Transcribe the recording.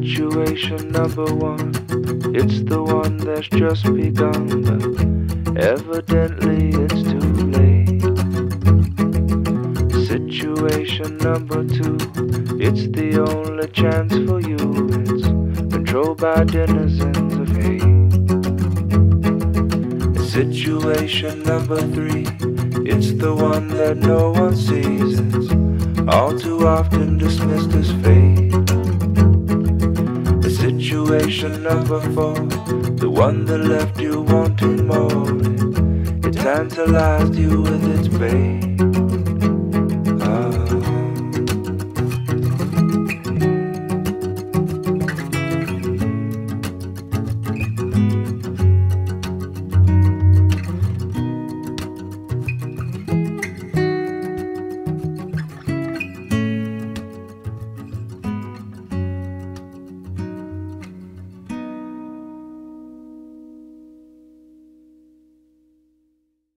Situation number one, it's the one that's just begun, but evidently it's too late. Situation number two, it's the only chance for you. It's controlled by denizens of hate. Situation number three, it's the one that no one sees. It's all too often dismissed as fate. Situation number four, the one that left you wanting more. It tantalized you with its bait.